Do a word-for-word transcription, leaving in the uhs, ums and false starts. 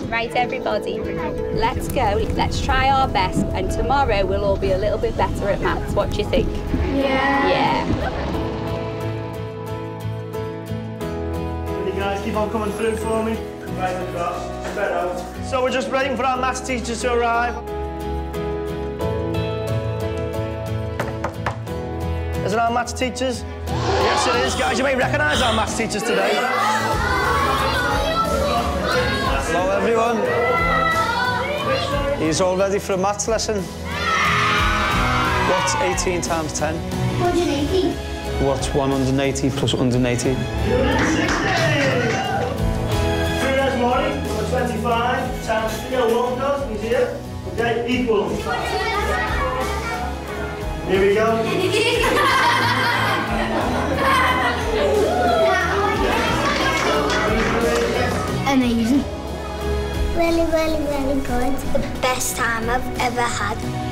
Right, everybody, let's go. Let's try our best, and tomorrow we'll all be a little bit better at maths. What do you think? Yeah. Yeah. You guys keep on coming through for me. Right across, spread out. So we're just waiting for our maths teachers to arrive. Is it our maths teachers? Yes, it is, guys. You may recognise our maths teachers today. Hello, everyone. He's all ready for a maths lesson. What's eighteen times ten? one hundred eighty. What's one hundred eighty plus one hundred eighty? two hundred sixty! Two Rooney, number twenty-five, times Theo, Walcott, he's here. Okay, equal. Here we go. Amazing. Really, really, really good. The best time I've ever had.